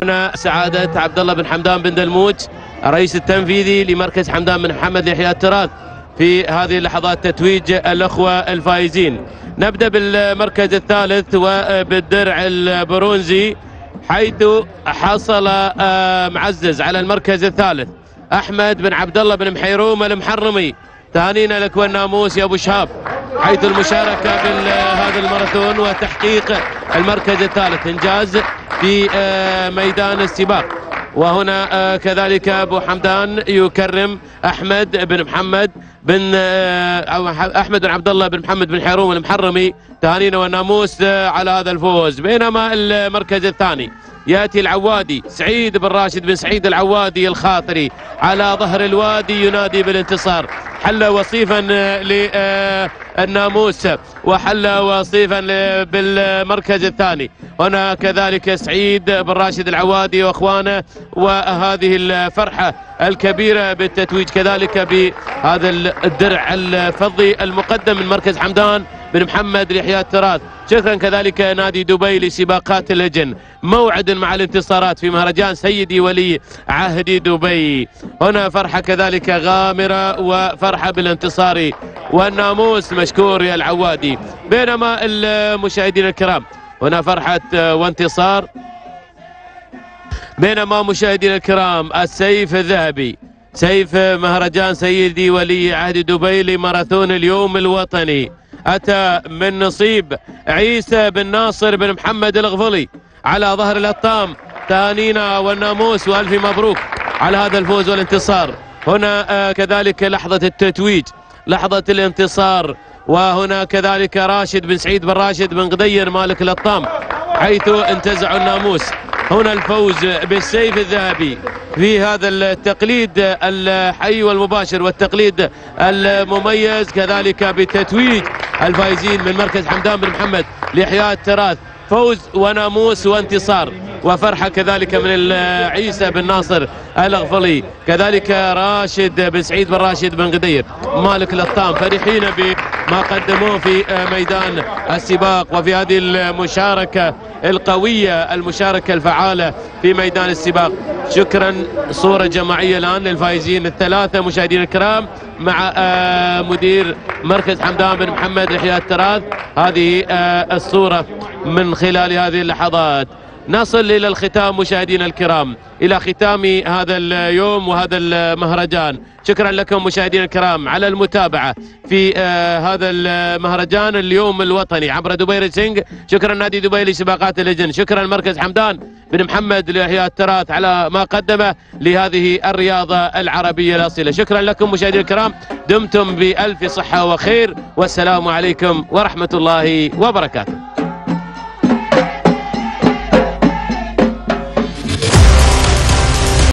هنا سعادة عبد الله بن حمدان بن دلموج الرئيس التنفيذي لمركز حمدان بن محمد لإحياء التراث في هذه اللحظات تتويج الأخوة الفائزين. نبدأ بالمركز الثالث وبالدرع البرونزي، حيث حصل معزز على المركز الثالث أحمد بن عبد الله بن محيروم المحرمي. تهانينا لك والناموس يا أبو شهاب، حيث المشاركة بهذا الماراثون وتحقيق المركز الثالث، إنجاز في ميدان السباق. وهنا كذلك أبو حمدان يكرم أحمد بن محمد بن أحمد بن عبد الله بن محمد بن حيروم المحرمي. تهانينا والناموس على هذا الفوز. بينما المركز الثاني يأتي العوادي سعيد بن راشد بن سعيد العوادي الخاطري على ظهر الوادي ينادي بالانتصار، حل وصيفا للناموس وحل وصيفا بالمركز الثاني. هنا كذلك سعيد بن راشد العوادي واخوانه، وهذه الفرحة الكبيرة بالتتويج كذلك بهذا الدرع الفضي المقدم من مركز حمدان بن محمد لإحياء التراث. شكرا كذلك نادي دبي لسباقات اللجن، موعد مع الانتصارات في مهرجان سيدي ولي عهد دبي. هنا فرحة كذلك غامرة وفرحة بالانتصار والناموس، مشكور يا العوادي. بينما المشاهدين الكرام هنا فرحة وانتصار. بينما مشاهدينا الكرام السيف الذهبي، سيف مهرجان سيدي ولي عهد دبي لماراثون اليوم الوطني، أتى من نصيب عيسى بن ناصر بن محمد الغفلي على ظهر الأطام. تهانينا والناموس وألف مبروك على هذا الفوز والانتصار. هنا كذلك لحظة التتويج، لحظة الانتصار. وهنا كذلك راشد بن سعيد بن راشد بن غدير مالك الأطام، حيث انتزعوا الناموس. هنا الفوز بالسيف الذهبي في هذا التقليد الحي والمباشر والتقليد المميز، كذلك بتتويج الفائزين من مركز حمدان بن محمد لإحياء التراث. فوز وناموس وانتصار وفرحة كذلك من عيسى بن ناصر الغفلي، كذلك راشد بن سعيد بن راشد بن غدير مالك الأطام، فرحين بما قدموه في ميدان السباق وفي هذه المشاركة القوية، المشاركة الفعالة في ميدان السباق. شكرا. صورة جماعية الآن للفائزين الثلاثة مشاهدينا الكرام مع مدير مركز حمدان بن محمد لإحياء التراث. هذه الصورة من خلال هذه اللحظات. نصل إلى الختام مشاهدينا الكرام، إلى ختام هذا اليوم وهذا المهرجان. شكرا لكم مشاهدينا الكرام على المتابعة في هذا المهرجان اليوم الوطني عبر دبي ريسنج. شكرا نادي دبي لسباقات اللجن، شكرا مركز حمدان بن محمد لإحياء التراث على ما قدمه لهذه الرياضة العربية الأصيلة. شكرا لكم مشاهدينا الكرام، دمتم بألف صحة وخير، والسلام عليكم ورحمة الله وبركاته.